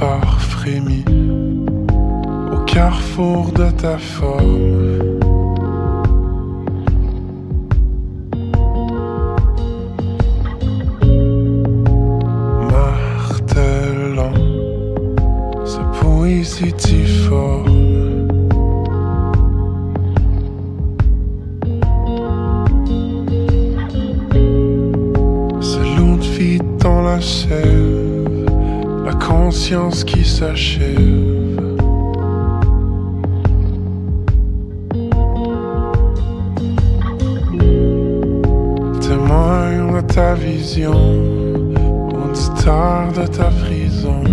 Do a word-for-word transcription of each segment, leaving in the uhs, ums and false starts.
phare frémit au carrefour de ta forme. Martelant sa poésie difforme. C'est l'eau de vie dans la sève, la conscience qui s'achève. Témoin de ta vision, auditeur de ta prison.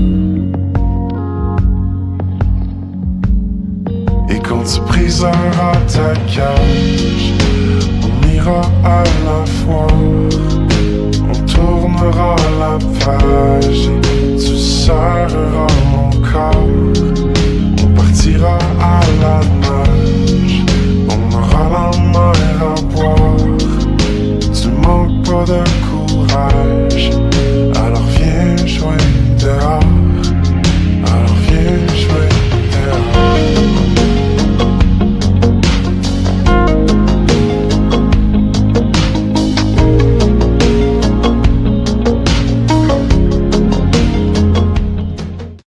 Et quand tu briseras ta cage, on ira à la fois, on tournera la page